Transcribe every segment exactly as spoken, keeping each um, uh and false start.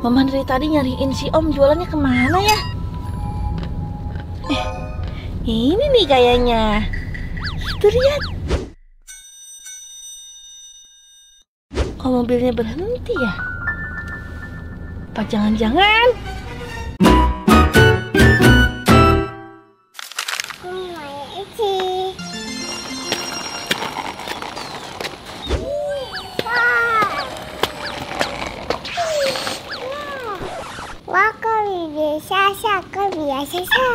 Mama dari tadi nyariin si Om jualannya kemana ya? Eh, ini nih kayaknya. Tuh lihat. Kok mobilnya berhenti ya? Apa jangan-jangan? Biasa, kok biasa sah.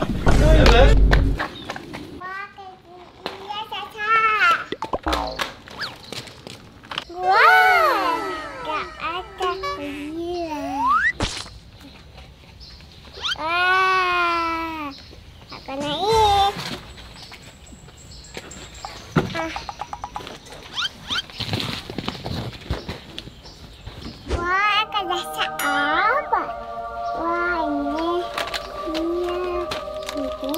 Wow, gak ada gila. Ah, aku naik. Ah. Wah, ada apa? Wah, ini, ini, ini,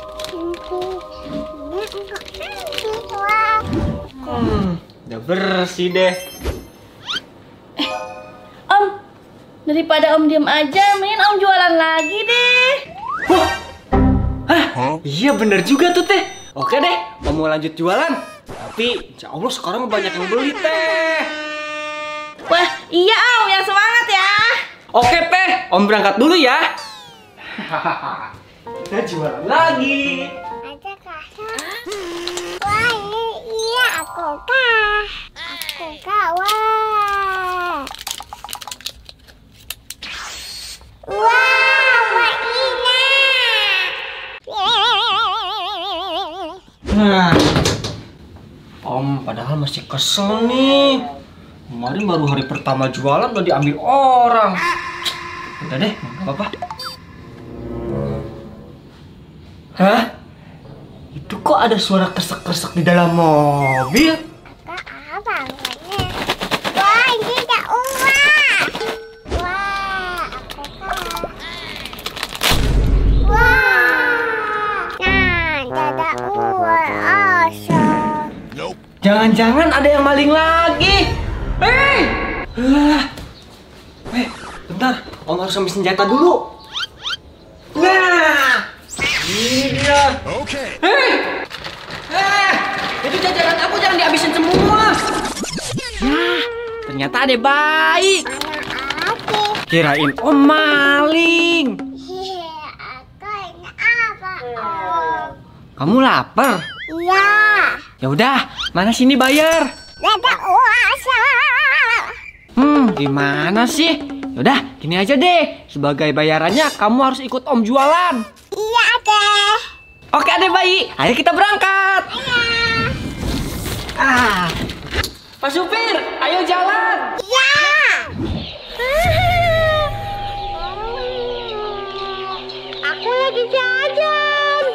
ini, ini, wah. Hmm, udah bersih deh. Eh, Om, daripada Om diem aja, mending Om jualan lagi deh. Wah, hah? Iya bener juga tuh teh. Oke deh, Om mau lanjut jualan. Tapi, insya Allah sekarang banyak yang beli teh. Wah, iya Om, yang semangat ya. Oke Teh, Om berangkat dulu ya. Kita jualan lagi. Ada kakak. Wah, ini iya aku kah. Aku kah, wah. Wah, wah Ina. Nah, Om padahal masih kesel nih. Kemarin baru hari pertama jualan udah diambil orang. Udah deh, nggak apa-apa. Hah? Itu kok ada suara kresek-kresek di dalam mobil? Kak, apa angkatnya? Wah, ini ada uang. Wah, aku kah. Wah, nah, ada uang. Awesome. Jangan-jangan ada yang maling lagi. Hei! Lah. Eh, bentar. Om harus ambil senjata dulu. Nah, ini dia. Oke. Hei! Eh, itu jajanan aku jangan dihabisin semua. Nah, ternyata ada baik. Mana aku? Kirain Om maling. Hehe, aku ini apa? Om? Kamu lapar? Iya. Ya udah, mana sini bayar? Ada uang. Hmm, gimana sih? Yaudah, gini aja deh. Sebagai bayarannya, kamu harus ikut Om jualan. Iya deh. Oke adek bayi, ayo kita berangkat. Iya. Ah, Pak supir, ayo jalan. Iya. Aku lagi jajan.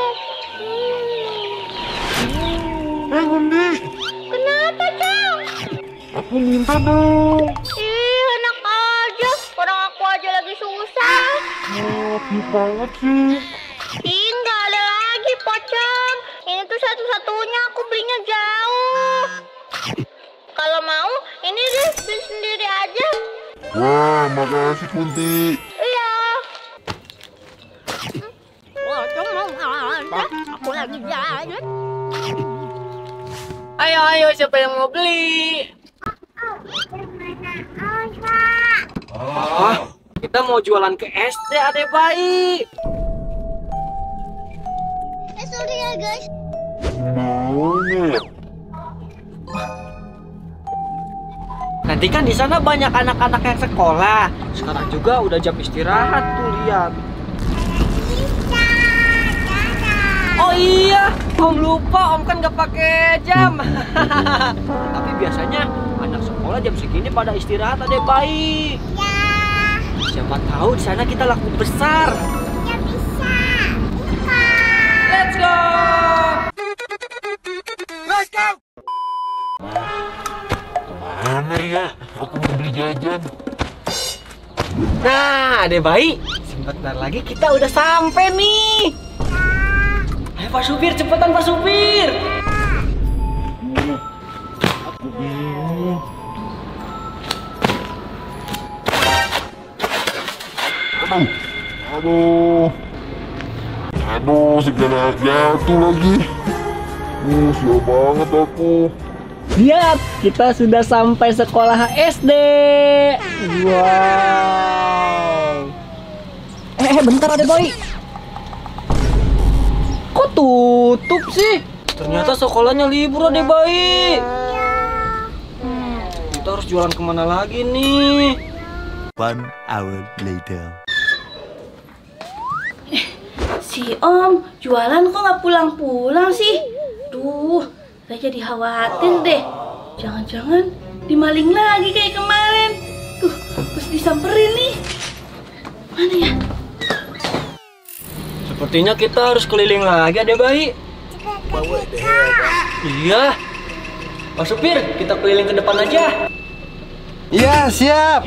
Eh, Gundi, Kenapa, Cang? aku minta dong. Ih, enak aja. Orang aku aja lagi susah. Oh, banget sih. Ih, nggak ada lagi, Pocong. Ini tuh satu-satunya, aku belinya jauh. Kalau mau, ini deh, beli sendiri aja. Wah, makasih Kunti. Iya. Pocong mau ada, aku lagi jalan. Ayo ayo, siapa yang mau beli? Oh, kita mau jualan ke S D adek bayi. Eh, sorry ya, guys. Maunya. Nanti kan di sana banyak anak-anak yang sekolah. Sekarang juga udah jam istirahat tuh, lihat. Oh iya, Om lupa, Om kan nggak pakai jam. Tapi biasanya anak sekolah jam segini pada istirahat adek bayi. Ya, Siapa tahu di sana kita laku besar. ya bisa. Bisa. Let's go. Let's go. Kemana ya? Aku mau beli jajan. Nah, adek bayi, sebentar lagi kita udah sampai nih. Ayo Pak supir, cepetan Pak supir. Aku bingung. Aduh. Aduh. Aduh, segala jatuh lagi. Uh, sial banget aku. Lihat, kita sudah sampai sekolah S D. Wow. Eh, eh bentar ada bayi. Kok tutup sih? Ternyata sekolahnya libur ada bayi. Hmm, kita harus jualan kemana lagi nih? One hour later. Si Om jualan kok nggak pulang-pulang sih? Duh, saya jadi khawatir deh. Jangan-jangan dimaling lagi kayak kemarin. Tuh, terus disamperin nih. Mana ya? Sepertinya kita harus keliling lagi ada bayi. Iya. Pak supir, kita keliling ke depan aja. Iya, siap.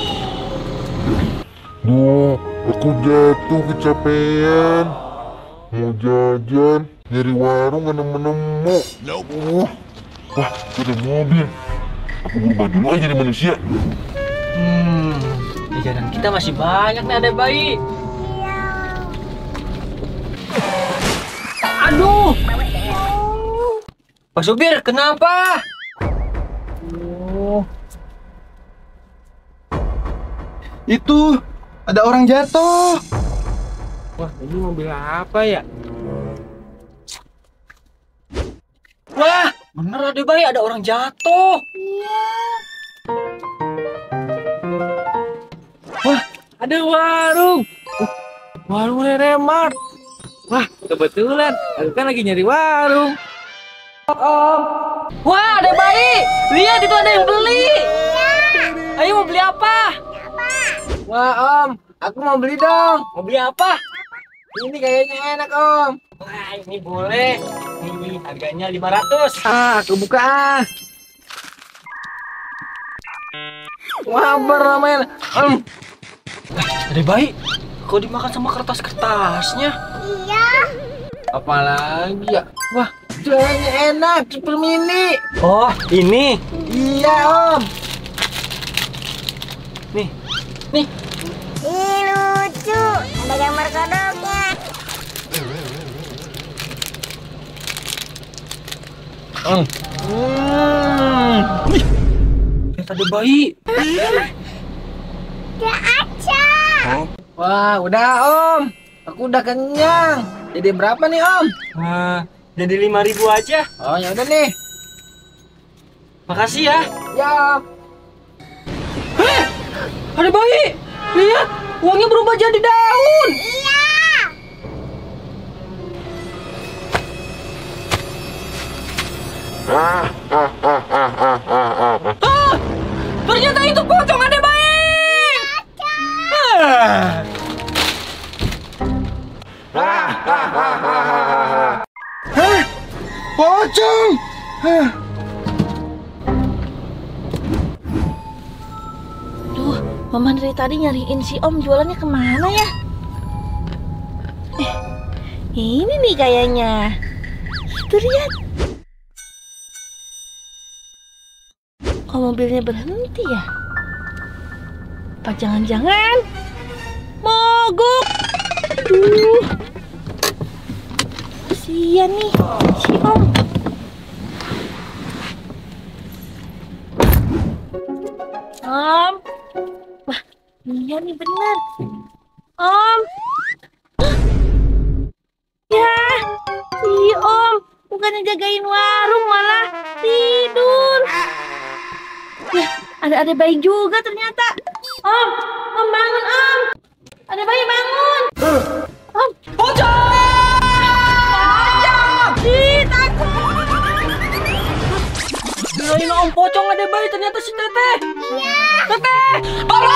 Duh, aku jatuh kecapean. Mau jajan, nyari warung nggak nemu-nemu. Uh, wah, ada mobil. Aku berubah dulu aja jadi manusia. Hmm, jajanan kita masih banyak nih ada bayi. Aduh. Pak supir, kenapa? Oh. Itu ada orang jatuh. Wah, ini mobil apa ya? Wah, bener ada bayi, ada orang jatuh. Wah, ada warung. Uh, warung Remart. Wah, kebetulan aku kan lagi nyari warung. Om. Wah, ada bayi. Lihat, itu ada yang beli. Ayo, mau beli apa? Wah, Om, aku mau beli dong. Mau beli apa? Ini kayaknya enak, Om. Wah, ini boleh. Ini harganya lima ratus. Ah, aku buka. Wah, beramai. Om. Ada bayi. Kok dimakan sama kertas-kertasnya? Iya. Apalagi ya? Wah, kayaknya enak, super mini. Oh, ini? Iya, Om. Nih, nih. Ih, lucu. Ada gambar kodoknya. Hmm. Hmm. Wih, lihat ada bayi. Dia aja. Wah, udah Om. Aku udah kenyang. Jadi berapa nih Om? Nah, jadi lima ribu aja. Oh ya udah nih. Makasih ya. Ya. Heh, ada bayi. Lihat, uangnya berubah jadi daun. Iya. Ah, ah, ah, ah, ah, ah, ah. Ah, ternyata itu pocong ada bayi. Ah. Ah, ah, ah, ah, ah. Hah? Pocong. Hah. Duh, Mama dari tadi nyariin si Om jualannya kemana ya? Eh, ini nih kayaknya. Tuh lihat. Kok mobilnya berhenti ya? Apa jangan-jangan mogok? Aduh, kasihan nih si Om. Om, wah iya nih bener. Om, ya si Om bukannya jagain warung malah tidur. Ya, ada ada bayi juga ternyata. Om, Om bangun Om. Ada bayi bangun. Om, pocong! Pocong! Ih, takut. Kirain Om pocong ada bayi, ternyata si Teteh. Iya. Teteh, tolong!